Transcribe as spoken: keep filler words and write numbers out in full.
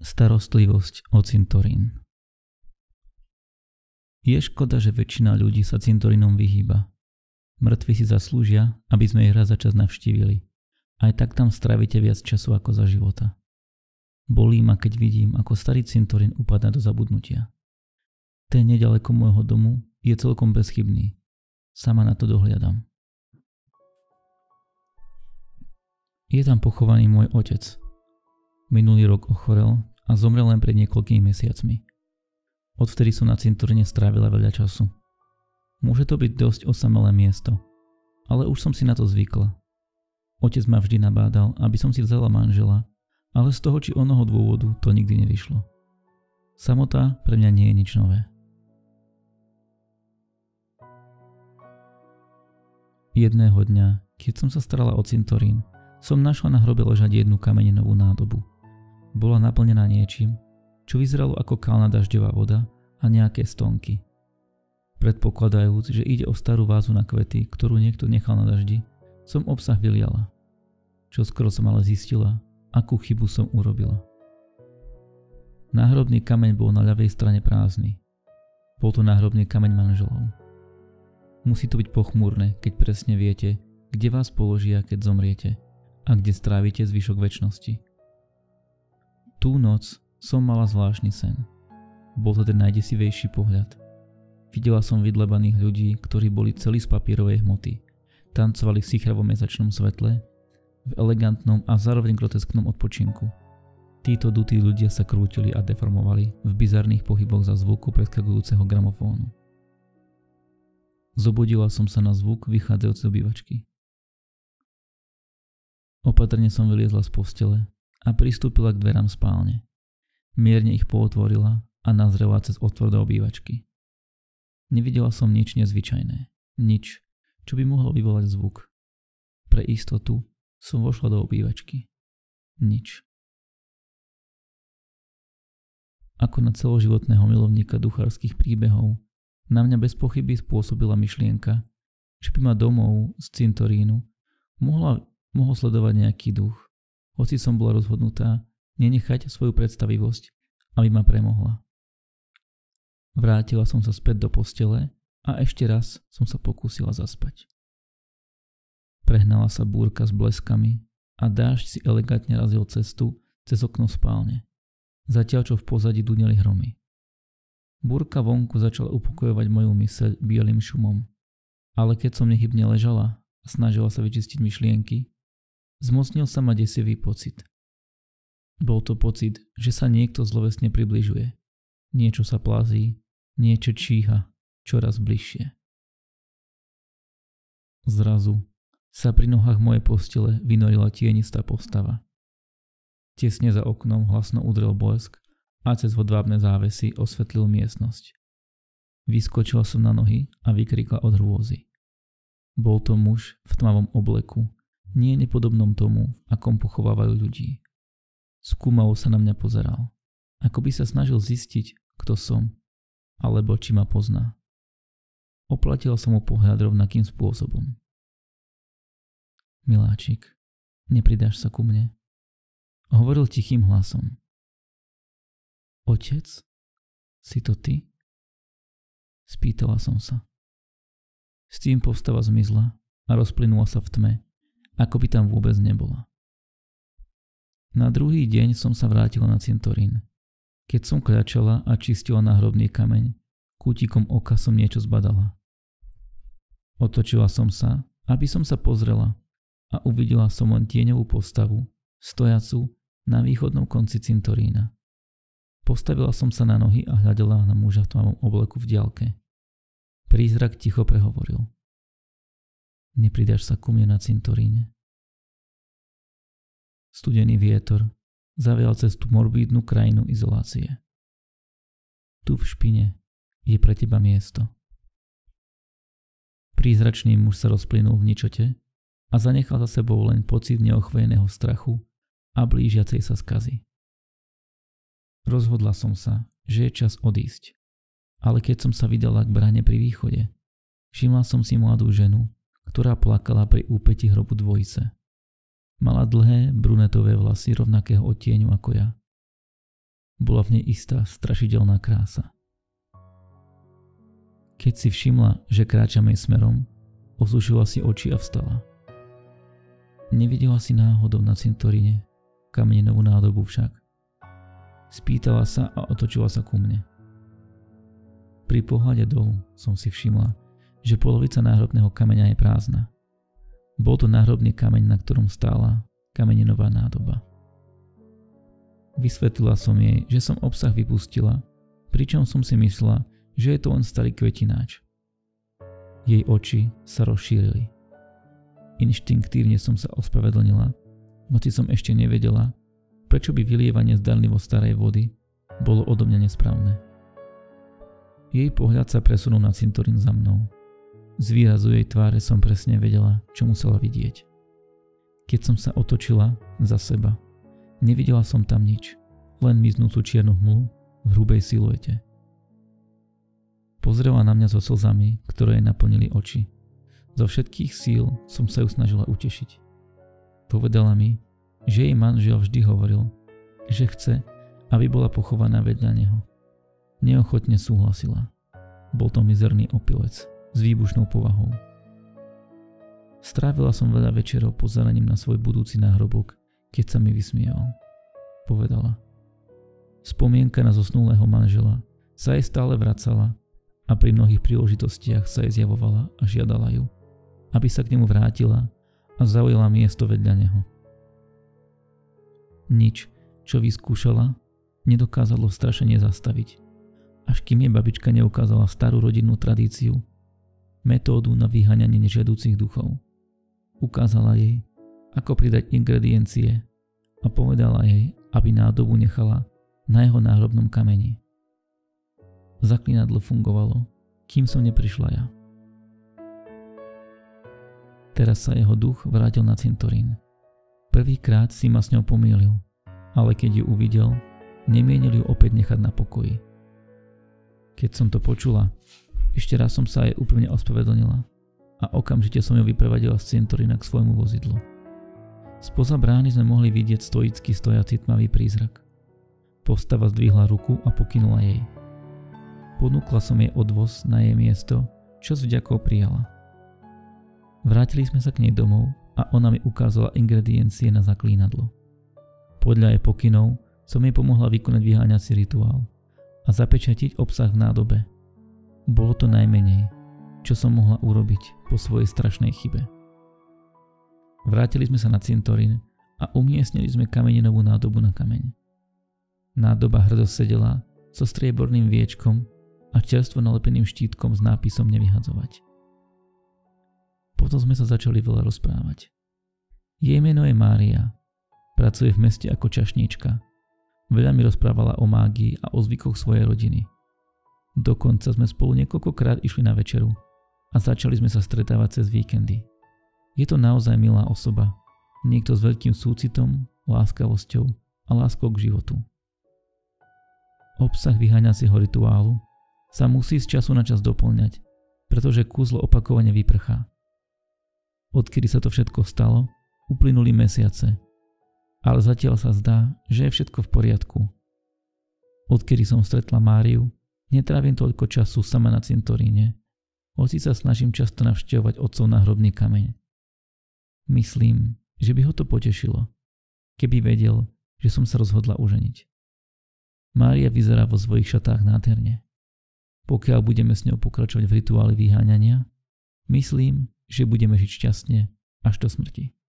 Starostlivosť o cintorín. Je škoda, že väčšina ľudí sa cintorínom vyhýba. Mŕtvi si zaslúžia, aby sme ich raz za čas navštívili. Aj tak tam strávite viac času ako za života. Bolí ma, keď vidím, ako starý cintorín upadá do zabudnutia. Ten nedaleko môjho domu je celkom bezchybný. Sama na to dohliadam. Je tam pochovaný môj otec. Minulý rok ochorel a zomrel len pred niekoľkými mesiacmi. Odvtedy som na cintoríne strávila veľa času. Môže to byť dosť osamelé miesto, ale už som si na to zvykla. Otec ma vždy nabádal, aby som si vzala manžela, ale z toho či onoho dôvodu to nikdy nevyšlo. Samota pre mňa nie je nič nové. Jedného dňa, keď som sa starala o cintorín, som našla na hrobe ležať jednu kameninovú nádobu. Bola naplnená niečím, čo vyzeralo ako kalná dažďová voda a nejaké stonky. Predpokladajúc, že ide o starú vázu na kvety, ktorú niekto nechal na daždi, som obsah vyliala. Čoskoro som ale zistila, akú chybu som urobila. Náhrobný kameň bol na ľavej strane prázdny. Bol to náhrobný kameň manželov. Musí to byť pochmúrne, keď presne viete, kde vás položia, keď zomriete a kde strávite zvyšok večnosti. Tú noc som mala zvláštny sen. Bol to ten najdesivejší pohľad. Videla som vydlebaných ľudí, ktorí boli celí z papierovej hmoty. Tancovali v sichravom mesačnom svetle, v elegantnom a zároveň grotesknom odpočinku. Títo dutí ľudia sa krútili a deformovali v bizarných pohyboch za zvuku predskakujúceho gramofónu. Zobudila som sa na zvuk vychádzajúcej obývačky. Opatrne som vyliezla z postele a pristúpila k dverám spálne. Mierne ich pootvorila a nazrela cez otvor do obývačky. Nevidela som nič nezvyčajné. Nič, čo by mohlo vyvolať zvuk. Pre istotu som vošla do obývačky. Nič. Ako na celoživotného milovníka duchárskych príbehov, na mňa bez pochyby spôsobila myšlienka, že by ma domov z cintorínu mohla, mohol sledovať nejaký duch. Hoci som bola rozhodnutá nenechať svoju predstavivosť, aby ma premohla. Vrátila som sa späť do postele a ešte raz som sa pokúsila zaspať. Prehnala sa búrka s bleskami a dážď si elegantne razil cestu cez okno spálne, zatiaľ čo v pozadí duneli hromy. Búrka vonku začala upokojovať moju myseľ bielým šumom, ale keď som nehybne ležala a snažila sa vyčistiť myšlienky, zmocnil sa ma desivý pocit. Bol to pocit, že sa niekto zlovesne približuje. Niečo sa plazí, niečo číha, čoraz bližšie. Zrazu sa pri nohách mojej postele vynorila tienistá postava. Tesne za oknom hlasno udrel blesk a cez hodvábne závesy osvetlil miestnosť. Vyskočila som na nohy a vykrikla od hrôzy. Bol to muž v tmavom obleku, nie nepodobnom tomu, v akom pochovávajú ľudí. Skúmavo sa na mňa pozeral, ako by sa snažil zistiť, kto som, alebo či ma pozná. Oplatila som mu pohľad rovnakým spôsobom. Miláčik, nepridáš sa ku mne? Hovoril tichým hlasom. Otec? Si to ty? Spýtala som sa. S tým postava zmizla a rozplynula sa v tme, ako by tam vôbec nebola. Na druhý deň som sa vrátila na cintorín. Keď som kľačala a čistila náhrobný kameň, kútikom oka som niečo zbadala. Otočila som sa, aby som sa pozrela a uvidela som len tieňovú postavu, stojacu na východnom konci cintorína. Postavila som sa na nohy a hľadela na muža v tmavom obleku v diaľke. Prízrak ticho prehovoril. Nepridáš sa ku mne na cintoríne? Studený vietor zavial cez tú morbídnu krajinu izolácie. Tu v špine je pre teba miesto. Prízračný muž sa rozplynul v ničote a zanechal za sebou len pocit neochvejného strachu a blížiacej sa skazy. Rozhodla som sa, že je čas odísť, ale keď som sa vydala k bráne pri východe, všimla som si mladú ženu, ktorá plakala pri úpäti hrobu dvojice. Mala dlhé brunetové vlasy rovnakého odtieňu ako ja. bola v nej istá strašidelná krása. Keď si všimla, že kráčame jej smerom, osušila si oči a vstala. Nevidela si náhodou na cintoríne kamenenovú nádobu však. Spýtala sa a otočila sa ku mne. Pri pohľade dolu som si všimla, že polovica náhrobného kameňa je prázdna. Bol to náhrobný kameň, na ktorom stála kamenenová nádoba. Vysvetlila som jej, že som obsah vypustila, pričom som si myslela, že je to len starý kvetináč. Jej oči sa rozšírili. Inštinktívne som sa ospravedlnila, hoci som ešte nevedela, prečo by vylievanie zdanlivo starej vody bolo odo mňa nesprávne. Jej pohľad sa presunul na cintorín za mnou. Z výrazu jej tváre som presne vedela, čo musela vidieť. Keď som sa otočila za seba, nevidela som tam nič, len miznúcu čiernu hmlu v hrubej siluete. Pozrela na mňa so slzami, ktoré jej naplnili oči. Zo všetkých síl som sa ju snažila utešiť. Povedala mi, že jej manžel vždy hovoril, že chce, aby bola pochovaná vedľa neho. Neochotne súhlasila. Bol to mizerný opilec s výbušnou povahou. Strávila som veľa večerov pozeraním na svoj budúci náhrobok, keď sa mi vysmieval. Povedala. Spomienka na zosnulého manžela sa jej stále vracala a pri mnohých príležitostiach sa jej zjavovala a žiadala ju, aby sa k nemu vrátila a zaujala miesto vedľa neho. Nič, čo vyskúšala, nedokázalo strašenie zastaviť, až kým jej babička neukázala starú rodinnú tradíciu, metódu na vyháňanie nežiaducich duchov. Ukázala jej, ako pridať ingrediencie a povedala jej, aby nádobu nechala na jeho náhrobnom kameni. Zaklínadlo fungovalo, kým som neprišla ja. Teraz sa jeho duch vrátil na cintorín. Prvýkrát si ma s ňou pomýlil, ale keď ju uvidel, nemienil ju opäť nechať na pokoji. Keď som to počula, ešte raz som sa jej úplne ospravedlnila a okamžite som ju vyprevadila z cintorína k svojmu vozidlu. Spoza brány sme mohli vidieť stoicky stojaci tmavý prízrak. Postava zdvihla ruku a pokynula jej. Ponúkla som jej odvoz na jej miesto, čo s vďakou prijala. Vrátili sme sa k nej domov a ona mi ukázala ingrediencie na zaklínadlo. Podľa jej pokynov som jej pomohla vykonať vyháňací rituál a zapečatiť obsah v nádobe. Bolo to najmenej, čo som mohla urobiť po svojej strašnej chybe. Vrátili sme sa na cintorín a umiestnili sme kamenenovú nádobu na kameň. Nádoba hrdo sedela so strieborným viečkom a čerstvo nalepeným štítkom s nápisom nevyhadzovať. Potom sme sa začali veľa rozprávať. Jej meno je Mária, pracuje v meste ako čašníčka. Veľa mi rozprávala o mágii a o zvykoch svojej rodiny. Dokonca sme spolu niekoľkokrát išli na večeru a začali sme sa stretávať cez víkendy. Je to naozaj milá osoba, niekto s veľkým súcitom, láskavosťou a láskou k životu. Obsah vyháňacieho rituálu sa musí z času na čas doplňať, pretože kúzlo opakovane vyprchá. Odkedy sa to všetko stalo, uplynuli mesiace, ale zatiaľ sa zdá, že je všetko v poriadku. Odkedy som stretla Máriu, netrávim toľko času sama na cintoríne, hoci sa snažím často navštevovať otcov náhrobný kameň. Myslím, že by ho to potešilo, keby vedel, že som sa rozhodla uženiť. Mária vyzerá vo svojich šatách nádherne. Pokiaľ budeme s ňou pokračovať v rituáli vyháňania, myslím, že budeme žiť šťastne až do smrti.